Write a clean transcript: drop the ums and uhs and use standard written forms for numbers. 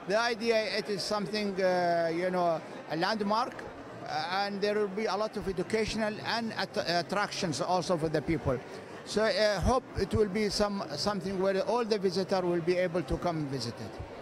The idea, it is something, a landmark, and there will be a lot of educational and attractions also for the people. So I hope it will be something where all the visitor will be able to come visit it.